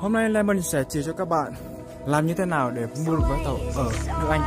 Hôm nay Lemon sẽ chỉ cho các bạn làm như thế nào để mua được vé tàu ở nước Anh.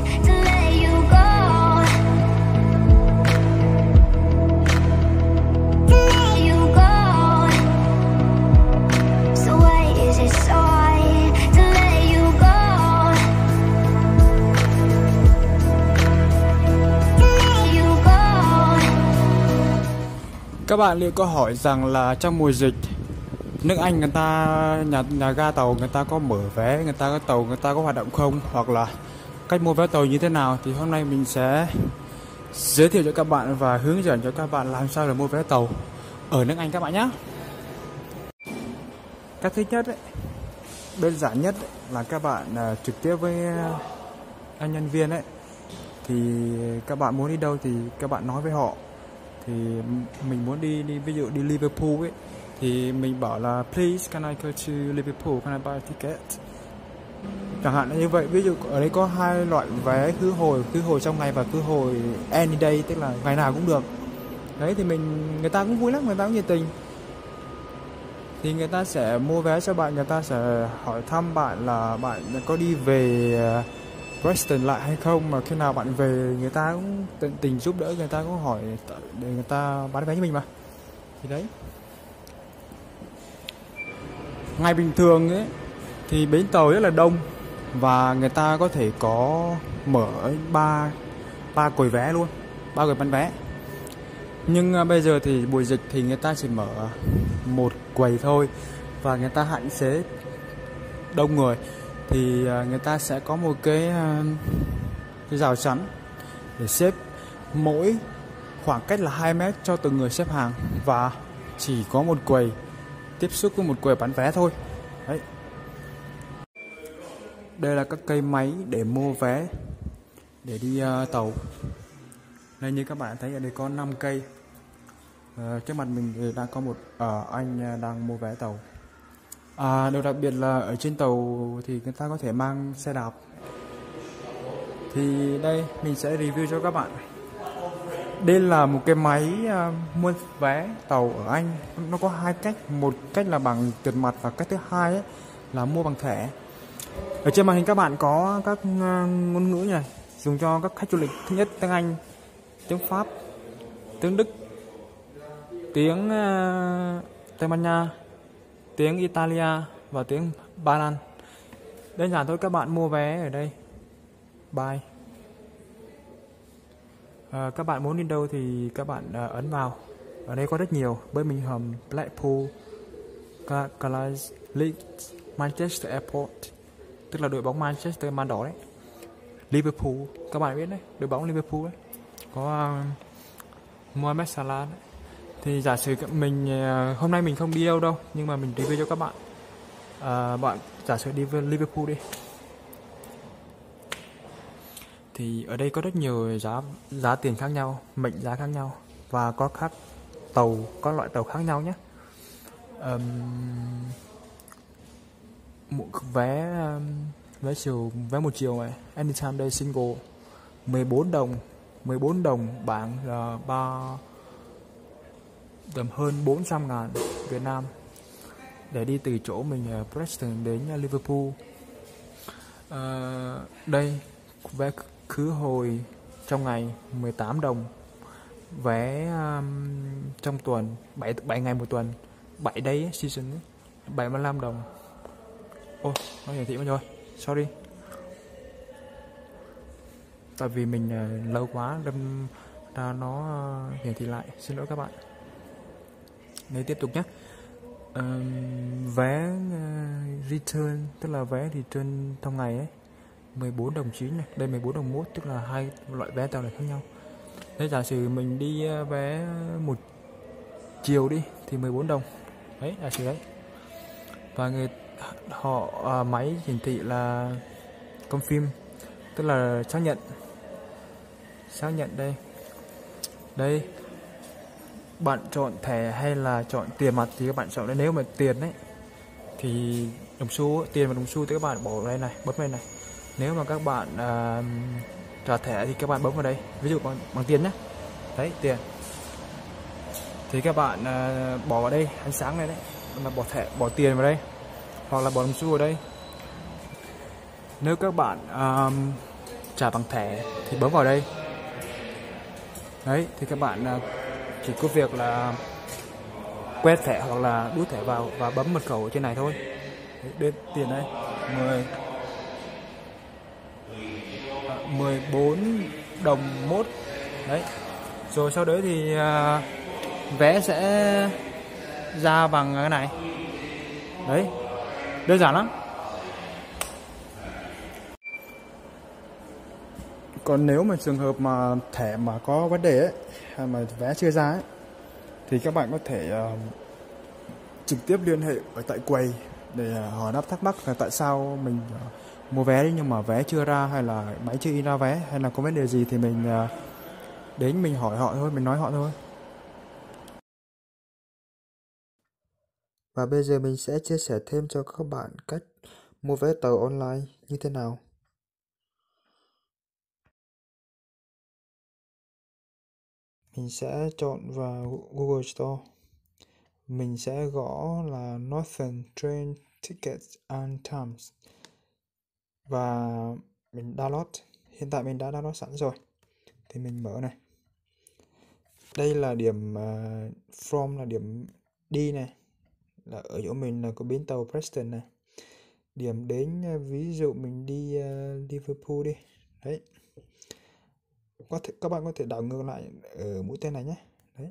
Các bạn liệu có hỏi rằng là trong mùa dịch nước Anh người ta nhà ga tàu người ta có mở vé, người ta có hoạt động không, hoặc là cách mua vé tàu như thế nào, thì hôm nay mình sẽ giới thiệu cho các bạn và hướng dẫn cho các bạn làm sao để mua vé tàu ở nước Anh các bạn nhé. Cách thứ nhất ấy, đơn giản nhất ấy, là các bạn trực tiếp với anh nhân viên ấy, thì các bạn muốn đi đâu thì các bạn nói với họ. Thì mình muốn đi ví dụ đi Liverpool ấy, thì mình bảo là please can I go to Liverpool, can I buy a ticket, chẳng hạn như vậy. Ví dụ ở đây có hai loại vé khứ hồi trong ngày và khứ hồi any day, tức là ngày nào cũng được. Đấy thì người ta cũng vui lắm, người ta cũng nhiệt tình, thì người ta sẽ mua vé cho bạn, người ta sẽ hỏi thăm bạn là bạn có đi về Preston lại hay không, mà khi nào bạn về người ta cũng tận tình giúp đỡ, người ta cũng hỏi để người ta bán vé cho mình mà. Thì đấy, ngày bình thường ấy thì bến tàu rất là đông và người ta có thể có mở ba quầy vé luôn, ba quầy bán vé. Nhưng bây giờ thì mùa dịch thì người ta chỉ mở một quầy thôi, và người ta hạn chế đông người, thì người ta sẽ có một cái rào chắn để xếp mỗi khoảng cách là 2 mét cho từng người xếp hàng, và chỉ có một quầy tiếp xúc với một quầy bán vé thôi. Đấy. Đây là các cây máy để mua vé để đi tàu. Đây, như các bạn thấy ở đây có 5 cây. Trước mặt mình thì đang có một anh đang mua vé tàu. Điều đặc biệt là ở trên tàu thì người ta có thể mang xe đạp. Thì đây mình sẽ review cho các bạn. Đây là một cái máy mua vé tàu ở Anh. Nó có hai cách, một cách là bằng tiền mặt và cách thứ hai ấy là mua bằng thẻ. Ở trên màn hình các bạn có các ngôn ngữ này, dùng cho các khách du lịch. Thứ nhất tiếng Anh, tiếng Pháp, tiếng Đức, tiếng Tây Ban Nha, tiếng Italia và tiếng Ba Lan. Đơn giản thôi, các bạn mua vé ở đây, buy. Các bạn muốn đi đâu thì các bạn ấn vào. Ở đây có rất nhiều: Birmingham, Blackpool, Carlisle, Leeds, Manchester Airport, tức là đội bóng Manchester Man Đỏ đấy. Liverpool, các bạn biết đấy, đội bóng Liverpool đấy. Có Mohamed Salah đấy. Thì giả sử mình hôm nay mình không đi đâu, nhưng mà mình review cho các bạn. Bạn giả sử đi với Liverpool đi, thì ở đây có rất nhiều giá tiền khác nhau, mệnh giá khác nhau, và có các loại tàu khác nhau nhé. Một vé một chiều này, anytime day single 14 đồng bảng là tầm hơn 400.000 Việt Nam để đi từ chỗ mình Preston đến Liverpool. Đây vé khứ hồi trong ngày 18 đồng, vé trong tuần 7 ngày một tuần, 7 day season 75 đồng. Nó hiển thị mất rồi, sorry, tại vì mình lâu quá đâm ra nó hiển thị lại, xin lỗi các bạn. Đây tiếp tục nhé. Vé return, tức là vé return trong ngày ấy, 14 đồng 9 này, đây 14 đồng 1, tức là hai loại vé tàu này khác nhau. Đây giả sử mình đi vé một chiều đi thì 14 đồng. Đấy, giả sử đấy. Và họ máy hiển thị là confirm, tức là xác nhận đây. Đây, bạn chọn thẻ hay là chọn tiền mặt thì các bạn chọn đây. Nếu mà tiền đấy thì tiền và đồng xu thì các bạn bỏ vào đây này, bấm đây này. Nếu mà các bạn trả thẻ thì các bạn bấm vào đây, ví dụ bằng tiền nhé. Đấy, tiền thì các bạn bỏ vào đây, ánh sáng này đấy, mà bỏ tiền vào đây. hoặc là bỏ đồng xu ở đây. Nếu các bạn trả bằng thẻ thì bấm vào đây. Đấy, thì các bạn chỉ có việc là quét thẻ hoặc là đút thẻ vào và bấm mật khẩu ở trên này thôi. Đấy, đến tiền đây 14 đồng mốt. Đấy. Rồi sau đấy thì vé sẽ ra bằng cái này. Đấy. Đơn giản lắm. Còn nếu mà trường hợp mà thẻ mà có vấn đề ấy, hay mà vé chưa ra ấy, thì các bạn có thể trực tiếp liên hệ ở tại quầy để hỏi đáp thắc mắc là tại sao mình mua vé đi nhưng mà vé chưa ra, hay là máy chưa in ra vé, hay là có vấn đề gì thì mình đến mình hỏi họ thôi, mình nói họ thôi. Và bây giờ mình sẽ chia sẻ thêm cho các bạn cách mua vé tàu online như thế nào. Mình sẽ chọn vào Google Store. Mình sẽ gõ là Northern Train Tickets and Times và mình download. Hiện tại mình đã download sẵn rồi. Thì mình mở này. Đây là điểm from là điểm đi này. Là ở chỗ mình là có bến tàu Preston này. Điểm đến ví dụ mình đi Liverpool đi. Đấy. Các bạn có thể đảo ngược lại ở mũi tên này nhé. Đấy.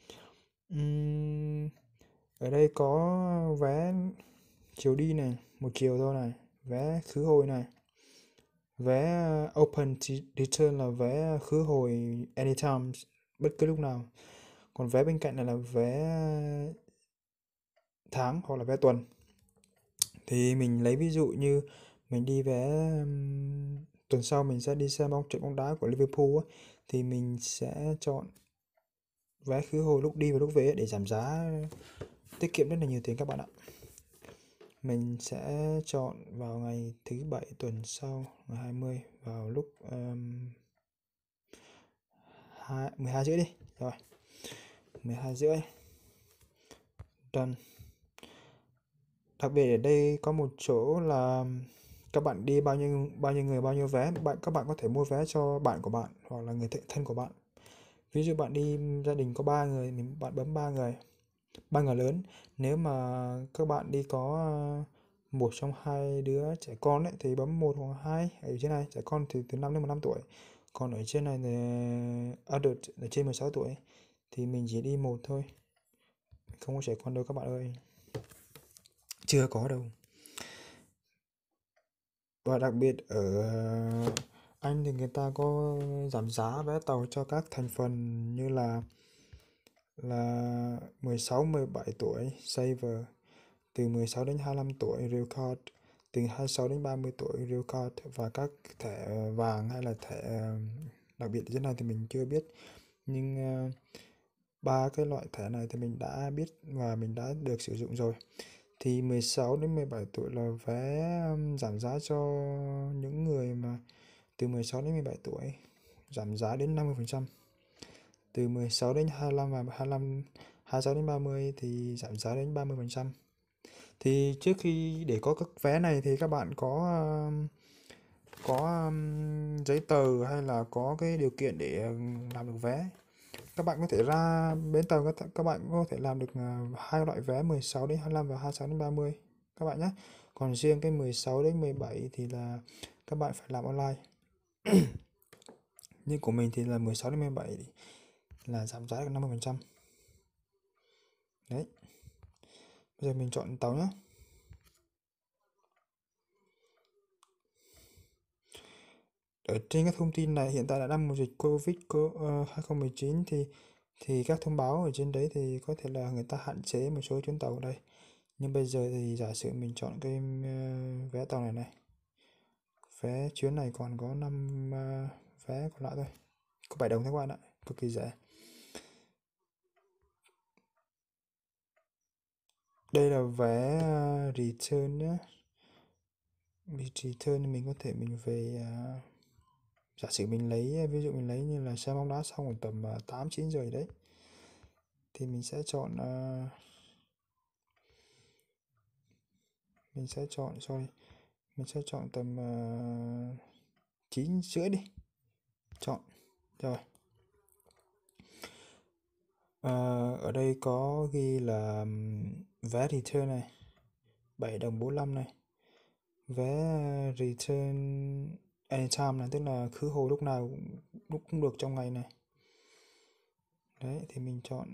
Ở đây có vé chiều đi này, một chiều thôi này, vé khứ hồi này, vé open return là vé khứ hồi anytime, bất cứ lúc nào. Còn vé bên cạnh này là vé tháng hoặc là vé tuần. Thì mình lấy ví dụ như mình đi vé tuần sau mình sẽ đi xem trận bóng đá của Liverpool á, thì mình sẽ chọn vé khứ hồi lúc đi và lúc về để giảm giá, tiết kiệm rất là nhiều tiền các bạn ạ. Mình sẽ chọn vào ngày thứ Bảy tuần sau, ngày 20 vào lúc 12 rưỡi đi. Rồi, 12 rưỡi. Done. Đặc biệt ở đây có một chỗ là các bạn đi bao nhiêu người bao nhiêu vé, các bạn có thể mua vé cho bạn của bạn hoặc là người thân của bạn. Ví dụ bạn đi gia đình có 3 người, bạn bấm 3 người lớn. Nếu mà các bạn đi có một trong hai đứa trẻ con ấy, thì bấm 1 hoặc 2. Ở trên này trẻ con thì từ 5 đến 15 tuổi, còn ở trên này là adult là trên 16 tuổi, thì mình chỉ đi một thôi, không có trẻ con đâu các bạn ơi, chưa có đâu. Và đặc biệt ở Anh thì người ta có giảm giá vé tàu cho các thành phần như là 16 17 tuổi Saver, từ 16 đến 25 tuổi Rail Card, từ 26 đến 30 tuổi Rail Card, và các thẻ vàng hay là thẻ đặc biệt thế này thì mình chưa biết, nhưng ba cái loại thẻ này thì mình đã biết và mình đã được sử dụng rồi. Thì 16 đến 17 tuổi là vé giảm giá cho những người mà từ 16 đến 17 tuổi, giảm giá đến 50%. Từ 16 đến 25 và 26 đến 30 thì giảm giá đến 30%. Thì trước khi để có các vé này thì các bạn có giấy tờ hay là có cái điều kiện để làm được vé. Các bạn có thể ra bến tàu, các bạn có thể làm được hai loại vé 16 đến 25 và 26 đến 30 các bạn nhé. Còn riêng cái 16 đến 17 thì là các bạn phải làm online. Nhưng của mình thì là 16 đến 17 là giảm giá được 50%. Đấy. Bây giờ mình chọn tàu nhé. Ở trên các thông tin này hiện tại đã đang mùa dịch Covid 2019 thì các thông báo ở trên đấy thì có thể là người ta hạn chế một số chuyến tàu ở đây. Nhưng bây giờ thì giả sử mình chọn cái vé tàu này này. Vé chuyến này còn có 5 vé còn lại thôi. Có 7 đồng thôi các bạn ạ, cực kỳ rẻ. Đây là vé return nhé. Return mình có thể mình về giả sử mình lấy, ví dụ mình lấy như là xem bóng đá xong khoảng tầm 8-9 giờ đấy, thì mình sẽ chọn Mình sẽ chọn, mình sẽ chọn tầm 9:30 đi. Chọn rồi. Ở đây có ghi là vé return này, 7.45 đồng này. Vé return anytime này, tức là khứ hồi lúc nào cũng được trong ngày này. Đấy, thì mình chọn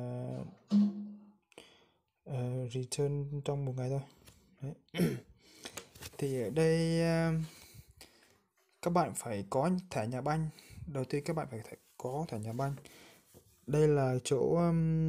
return trong một ngày thôi. Đấy. Thì ở đây các bạn phải có thẻ nhà banh. Đầu tiên các bạn phải có thẻ nhà banh. Đây là chỗ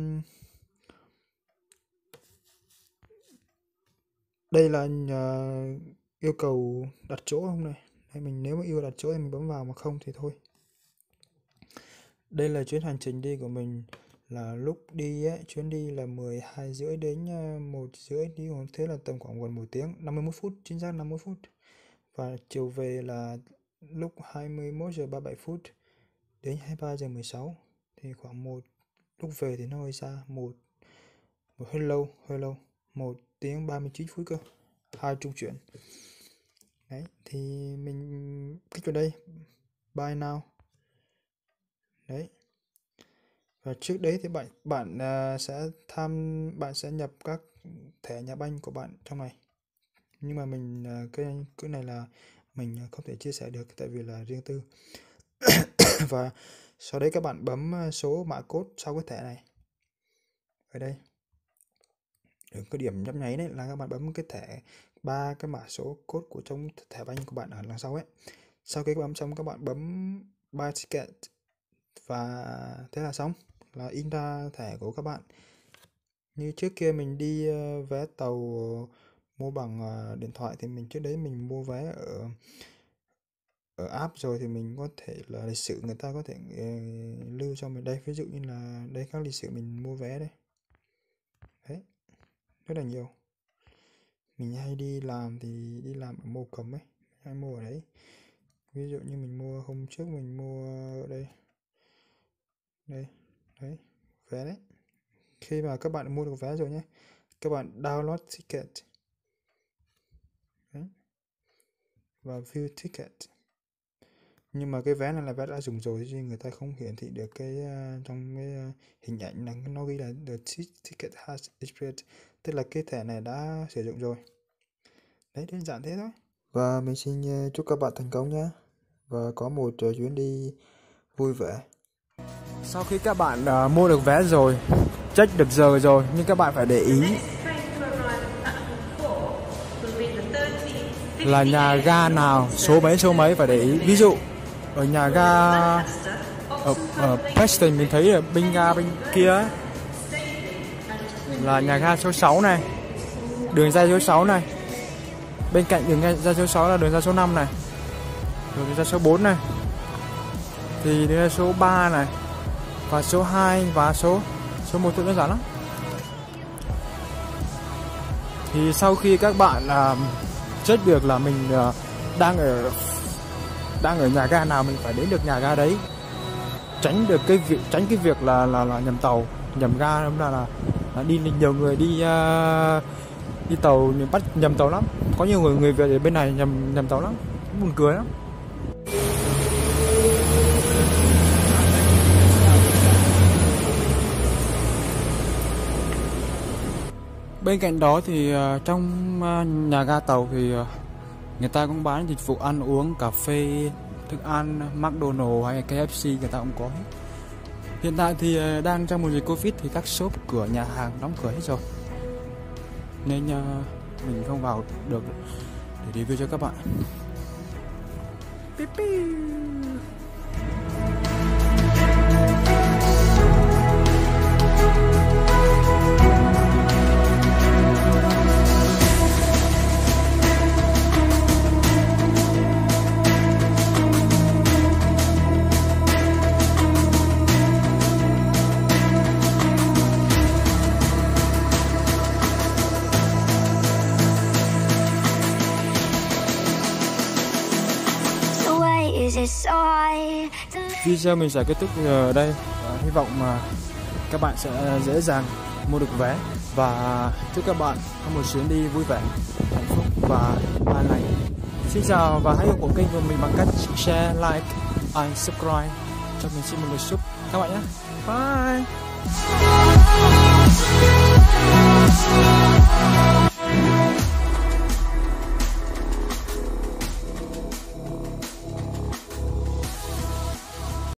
đây là yêu cầu đặt chỗ không này. Đây, mình nếu mà yêu đặt chỗ thì mình bấm vào, mà không thì thôi. Đây là chuyến hành trình đi của mình, là lúc đi ấy, chuyến đi là 12:30 đến 1:30 đi, thế là tầm khoảng gần 1 tiếng 51 phút, chính xác 50 phút. Và chiều về là lúc 21:37 đến 23:16, thì khoảng lúc về thì nó hơi xa, hơi lâu 1 tiếng 39 phút cơ, 2 trung chuyển. Đấy, thì mình kích vào đây buy now. Đấy, và trước đấy thì bạn sẽ nhập các thẻ nhà banh của bạn trong này, nhưng mà mình cái này là mình không thể chia sẻ được tại vì là riêng tư. Và sau đấy các bạn bấm số mã code sau cái thẻ này ở đây, ở cái điểm nhấp nháy đấy là các bạn bấm cái thẻ 3 cái mã số code của trong thẻ banh của bạn ở đằng sau ấy. Sau khi các bấm xong, các bạn bấm buy ticket và thế là xong, là in ra thẻ của các bạn. Như trước kia mình đi vé tàu mua bằng điện thoại, thì trước đấy mình mua vé ở app rồi, thì mình có thể là lịch sử người ta có thể lưu cho mình đây. Ví dụ như là đây các lịch sử mình mua vé đây. Đấy, rất là nhiều. Mình hay đi làm thì đi làm ở Mô Cẩm ấy, hay mua ở đấy. Ví dụ như mình mua hôm trước mình mua ở đây, đấy, vé đấy. Khi mà các bạn mua được vé rồi nhé, các bạn download ticket. Đấy. Và view ticket. Nhưng mà cái vé này là vé đã dùng rồi, chứ người ta không hiển thị được cái trong cái hình ảnh là nó ghi là the ticket has expired, tức là cái thẻ này đã sử dụng rồi. Đấy, đơn giản thế thôi. Và mình xin chúc các bạn thành công nhé, và có một chuyến đi vui vẻ. Sau khi các bạn mua được vé rồi, check được giờ rồi, nhưng các bạn phải để ý là nhà ga nào, số mấy phải để ý. Ví dụ ở nhà ga ở Preston, mình thấy ở bên ga bên kia ấy, là nhà ga số 6 này, đường ray số 6 này. Bên cạnh đường ray số 6 là đường ray số 5 này, đường ray số 4 này, thì đường ray số 3 này, và số 2 và số 1 tự đơn giản lắm. Thì sau khi các bạn check được là mình đang ở nhà ga nào, mình phải đến được nhà ga đấy, tránh cái việc là nhầm tàu, nhầm ga, đúng là đi nhiều người đi tàu bắt nhầm tàu lắm. Có nhiều người về ở bên này nhầm tàu lắm, buồn cười lắm. Bên cạnh đó thì trong nhà ga tàu thì người ta cũng bán dịch vụ ăn uống, cà phê, thức ăn, McDonald's hay KFC người ta cũng có hết. Hiện tại thì đang trong mùa dịch Covid thì các shop, cửa nhà hàng đóng cửa hết rồi, nên mình không vào được để review cho các bạn. Video mình sẽ kết thúc ở đây. Hy vọng mà các bạn sẽ dễ dàng mua được vé. và chúc các bạn có một chuyến đi vui vẻ, hạnh phúc và an lành. Xin chào và hãy ủng hộ kênh của mình bằng cách share, like and subscribe cho mình. Xin một lượt sub các bạn nhé. Bye.